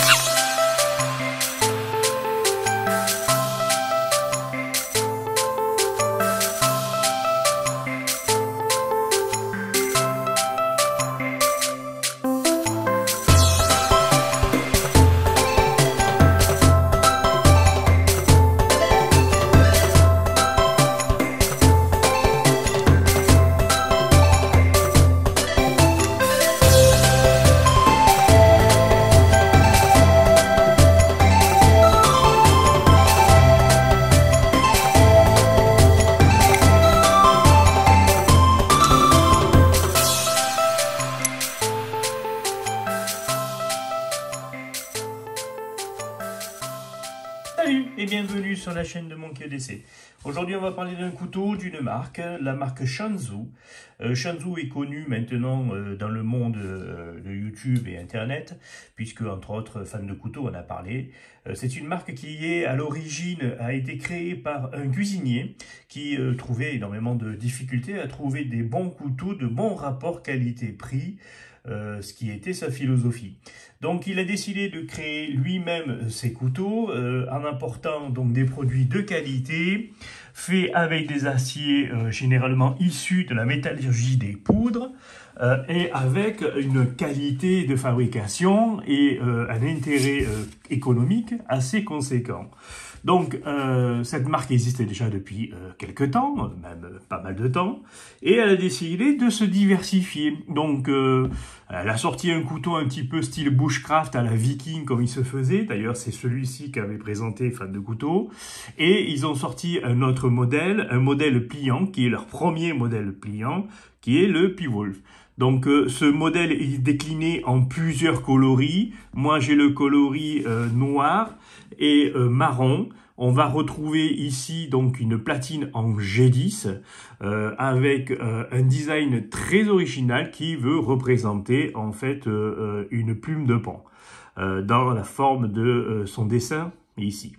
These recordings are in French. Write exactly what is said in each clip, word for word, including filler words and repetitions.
Salut et bienvenue sur la chaîne de Monkey D C. Aujourd'hui on va parler d'un couteau d'une marque, la marque Shanzhou. Euh, Shanzhou est connu maintenant euh, dans le monde euh, de YouTube et Internet, puisque entre autres fans de couteaux en a parlé. Euh, C'est une marque qui est à l'origine a été créée par un cuisinier qui euh, trouvait énormément de difficultés à trouver des bons couteaux de bon rapport qualité-prix. Euh, ce qui était sa philosophie. Donc il a décidé de créer lui-même ses couteaux euh, en apportant donc des produits de qualité, faits avec des aciers euh, généralement issus de la métallurgie des poudres euh, et avec une qualité de fabrication et euh, un intérêt euh, économique assez conséquent. Donc, euh, cette marque existait déjà depuis euh, quelques temps, même euh, pas mal de temps, et elle a décidé de se diversifier. Donc, euh, elle a sorti un couteau un petit peu style bushcraft à la viking, comme il se faisait. D'ailleurs, c'est celui-ci qu'avait présenté Fan de Couteaux. Et ils ont sorti un autre modèle, un modèle pliant, qui est leur premier modèle pliant, qui est le P-Wolf. Donc, euh, ce modèle est décliné en plusieurs coloris. Moi, j'ai le coloris euh, noir et euh, marron. On va retrouver ici donc une platine en G dix euh, avec euh, un design très original qui veut représenter en fait euh, une plume de paon euh, dans la forme de euh, son dessin ici.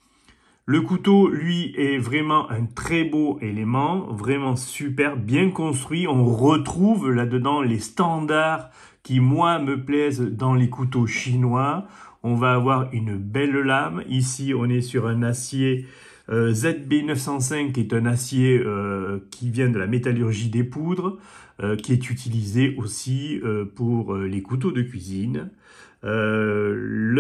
Le couteau, lui, est vraiment un très beau élément, vraiment super, bien construit. On retrouve là-dedans les standards qui, moi, me plaisent dans les couteaux chinois. On va avoir une belle lame. Ici, on est sur un acier euh, Z B neuf cent cinq, qui est un acier euh, qui vient de la métallurgie des poudres, euh, qui est utilisé aussi euh, pour euh, les couteaux de cuisine. Euh,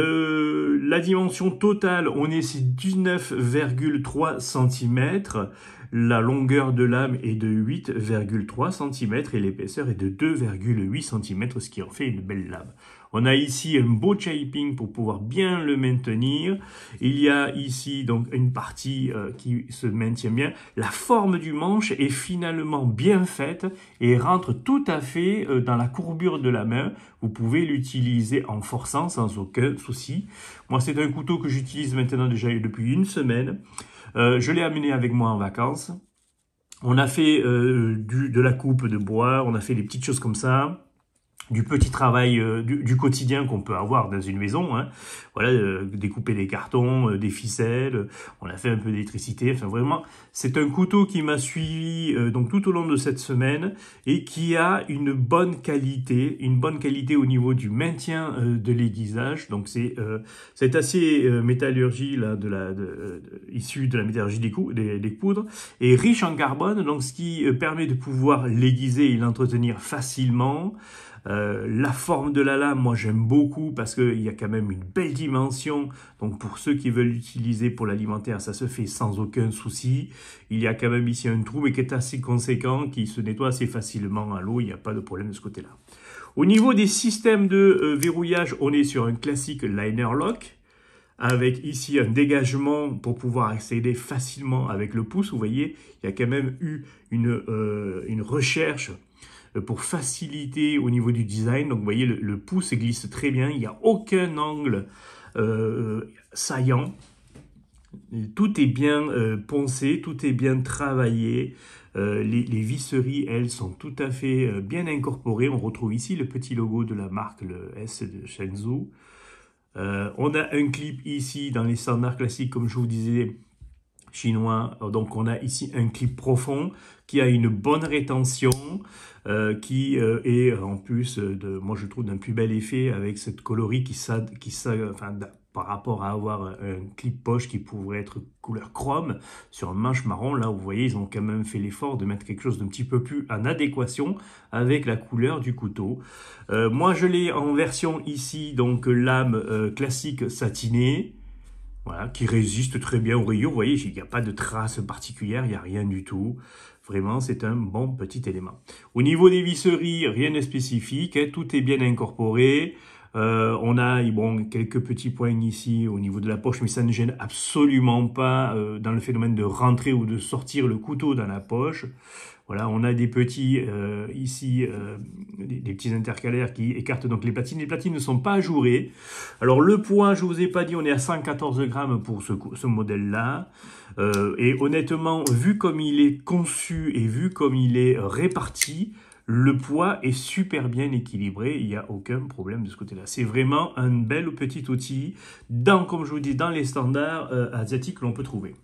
le, la dimension totale, on est sur dix-neuf virgule trois centimètres. La longueur de lame est de huit virgule trois centimètres et l'épaisseur est de deux virgule huit centimètres, ce qui en fait une belle lame. On a ici un beau shaping pour pouvoir bien le maintenir. Il y a ici donc une partie euh, qui se maintient bien. La forme du manche est finalement bien faite et rentre tout à fait euh, dans la courbure de la main. Vous pouvez l'utiliser en forçant sans aucun souci. Moi, c'est un couteau que j'utilise maintenant déjà depuis une semaine. Euh, je l'ai amené avec moi en vacances. On a fait euh, du, de la coupe de bois, on a fait des petites choses comme ça. Du petit travail euh, du, du quotidien qu'on peut avoir dans une maison, hein. Voilà, euh, découper des cartons, euh, des ficelles, euh, on a fait un peu d'électricité, enfin vraiment, c'est un couteau qui m'a suivi euh, donc tout au long de cette semaine et qui a une bonne qualité, une bonne qualité au niveau du maintien euh, de l'aiguisage. Donc c'est euh, cet acier euh, métallurgie là, de la, de, de, issu de la métallurgie des, des, des poudres est riche en carbone, donc ce qui euh, permet de pouvoir l'aiguiser et l'entretenir facilement. Euh, la forme de la lame, moi j'aime beaucoup parce qu'il y a quand même une belle dimension. Donc pour ceux qui veulent l'utiliser pour l'alimentaire, ça se fait sans aucun souci. Il y a quand même ici un trou mais qui est assez conséquent, qui se nettoie assez facilement à l'eau. Il n'y a pas de problème de ce côté-là. Au niveau des systèmes de euh, verrouillage, on est sur un classique liner lock, avec ici un dégagement pour pouvoir accéder facilement avec le pouce. Vous voyez, il y a quand même eu une, euh, une recherche pour faciliter au niveau du design. Donc vous voyez, le, le pouce glisse très bien, il n'y a aucun angle euh, saillant. Tout est bien euh, poncé, tout est bien travaillé. Euh, les, les visseries, elles, sont tout à fait euh, bien incorporées. On retrouve ici le petit logo de la marque, le S de Shanzhou. Euh, on a un clip ici dans les standards classiques, comme je vous disais, chinois. Donc on a ici un clip profond qui a une bonne rétention, euh, qui euh, est en plus, de, moi je trouve d'un plus bel effet avec cette coloris qui, ça, qui ça, enfin, par rapport à avoir un clip poche qui pourrait être couleur chrome sur un manche marron. Là vous voyez, ils ont quand même fait l'effort de mettre quelque chose d'un petit peu plus en adéquation avec la couleur du couteau. Euh, moi je l'ai en version ici, donc lame euh, classique satinée. Voilà, qui résiste très bien aux rayures. Vous voyez, il n'y a pas de traces particulières, il n'y a rien du tout. Vraiment, c'est un bon petit élément. Au niveau des visseries, rien de spécifique, hein, tout est bien incorporé. Euh, on a bon, quelques petits points ici au niveau de la poche, mais ça ne gêne absolument pas euh, dans le phénomène de rentrer ou de sortir le couteau dans la poche. Voilà, on a des petits, euh, ici, euh, des, des petits intercalaires qui écartent donc les platines. Les platines ne sont pas ajourées. Alors le poids, je ne vous ai pas dit, on est à cent quatorze grammes pour ce, ce modèle-là. Euh, et honnêtement, vu comme il est conçu et vu comme il est réparti, le poids est super bien équilibré, il n'y a aucun problème de ce côté-là. C'est vraiment un bel petit outil, dans, comme je vous dis, dans les standards euh, asiatiques que l'on peut trouver.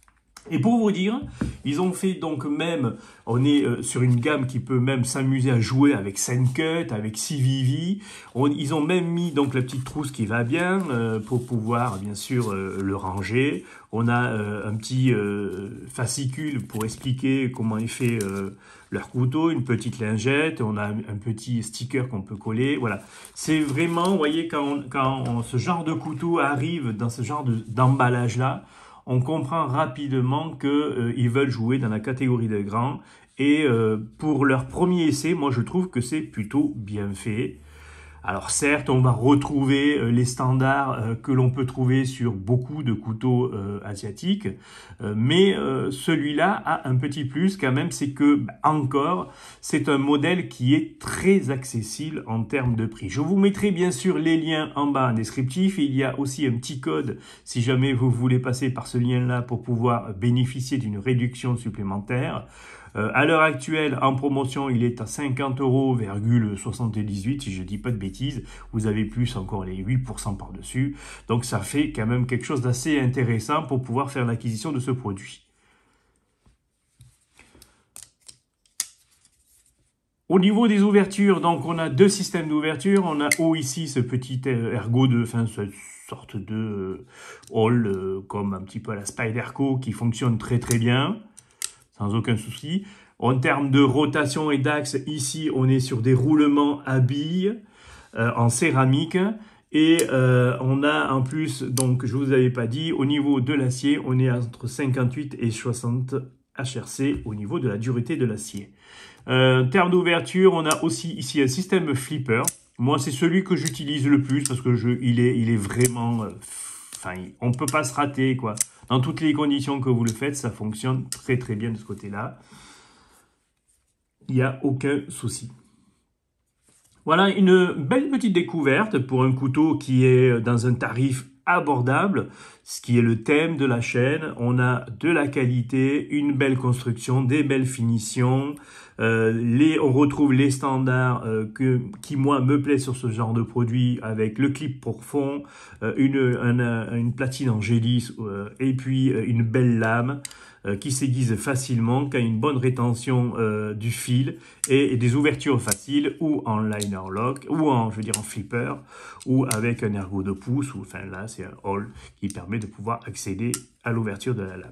Et pour vous dire, ils ont fait donc même, on est euh, sur une gamme qui peut même s'amuser à jouer avec Sencut, avec C V V. On, ils ont même mis donc la petite trousse qui va bien euh, pour pouvoir bien sûr euh, le ranger. On a euh, un petit euh, fascicule pour expliquer comment est fait euh, leur couteau, une petite lingette. On a un petit sticker qu'on peut coller. Voilà, c'est vraiment, vous voyez, quand, on, quand on, ce genre de couteau arrive dans ce genre d'emballage-là, on comprend rapidement qu'ils euh, veulent jouer dans la catégorie des grands. Et euh, pour leur premier essai, moi je trouve que c'est plutôt bien fait. Alors certes, on va retrouver euh, les standards euh, que l'on peut trouver sur beaucoup de couteaux euh, asiatiques, euh, mais euh, celui-là a un petit plus quand même, c'est que bah, encore, c'est un modèle qui est très accessible en termes de prix. Je vous mettrai bien sûr les liens en bas en descriptif. Il y a aussi un petit code si jamais vous voulez passer par ce lien-là pour pouvoir bénéficier d'une réduction supplémentaire. Euh, à l'heure actuelle, en promotion, il est à cinquante euros virgule soixante-dix-huit, si je ne dis pas de bêtises. Vous avez plus encore les huit pour cent par-dessus. Donc ça fait quand même quelque chose d'assez intéressant pour pouvoir faire l'acquisition de ce produit. Au niveau des ouvertures, donc on a deux systèmes d'ouverture. On a haut ici ce petit ergot de, enfin cette sorte de hall euh, comme un petit peu à la Spyderco qui fonctionne très très bien. Sans aucun souci. En termes de rotation et d'axe, ici, on est sur des roulements à billes euh, en céramique. Et euh, on a en plus, donc je ne vous avais pas dit, au niveau de l'acier, on est entre cinquante-huit et soixante H R C au niveau de la dureté de l'acier. Euh, en termes d'ouverture, on a aussi ici un système flipper. Moi, c'est celui que j'utilise le plus parce que je, il, est, il est vraiment... Euh, Enfin, on ne peut pas se rater, quoi. Dans toutes les conditions que vous le faites, ça fonctionne très très bien de ce côté-là. Il n'y a aucun souci. Voilà une belle petite découverte pour un couteau qui est dans un tarif abordable, ce qui est le thème de la chaîne. On a de la qualité, une belle construction, des belles finitions. Euh, les, on retrouve les standards euh, que, qui, moi, me plaisent sur ce genre de produit avec le clip pour fond, euh, une, un, une platine en gélis euh, et puis euh, une belle lame euh, qui s'aiguise facilement, qui a une bonne rétention euh, du fil et, et des ouvertures faciles ou en liner lock ou en, je veux dire, en flipper ou avec un ergot de pouce ou, enfin là, c'est un hall qui permet de pouvoir accéder à l'ouverture de la lame.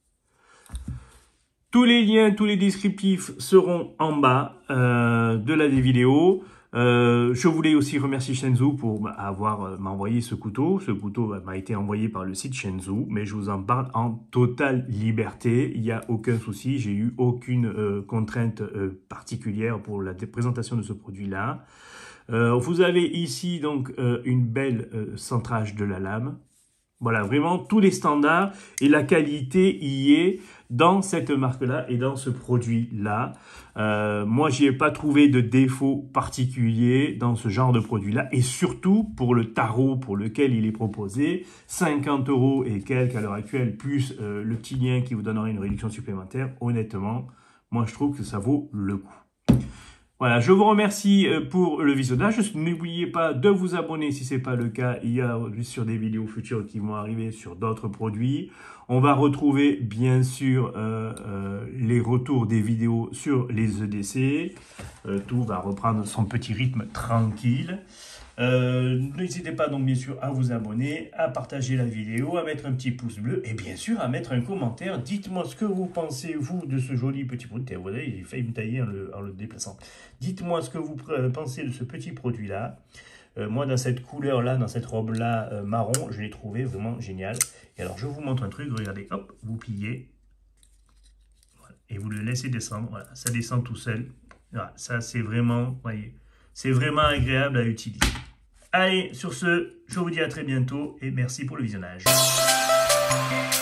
Tous les liens, tous les descriptifs seront en bas euh, de la vidéo. Euh, je voulais aussi remercier Shenzhou pour avoir euh, m'envoyé ce couteau. Ce couteau m'a été envoyé par le site Shenzhou, mais je vous en parle en totale liberté. Il n'y a aucun souci, j'ai eu aucune euh, contrainte euh, particulière pour la présentation de ce produit-là. Euh, vous avez ici donc euh, une belle euh, centrage de la lame. Voilà, vraiment tous les standards et la qualité y est dans cette marque-là et dans ce produit-là. Euh, moi, je n'y ai pas trouvé de défaut particulier dans ce genre de produit-là. Et surtout pour le tarot pour lequel il est proposé, cinquante euros et quelques à l'heure actuelle, plus euh, le petit lien qui vous donnera une réduction supplémentaire. Honnêtement, moi, je trouve que ça vaut le coup. Voilà, je vous remercie pour le visionnage. N'oubliez pas de vous abonner si ce n'est pas le cas. Il y a sur des vidéos futures qui vont arriver sur d'autres produits. On va retrouver bien sûr euh, euh, les retours des vidéos sur les E D C. Euh, tout va reprendre son petit rythme tranquille. Euh, N'hésitez pas donc bien sûr à vous abonner, à partager la vidéo, à mettre un petit pouce bleu et bien sûr à mettre un commentaire. Dites-moi ce que vous pensez vous de ce joli petit produit. Vous voyez, il a failli me tailler en le, en le déplaçant. Dites-moi ce que vous pensez de ce petit produit là. Euh, moi dans cette couleur là, dans cette robe là euh, marron, je l'ai trouvé vraiment génial. Et alors je vous montre un truc, regardez, hop, vous pliez voilà, et vous le laissez descendre. Voilà, ça descend tout seul. Voilà, ça c'est vraiment, voyez. C'est vraiment agréable à utiliser. Allez, sur ce, je vous dis à très bientôt et merci pour le visionnage.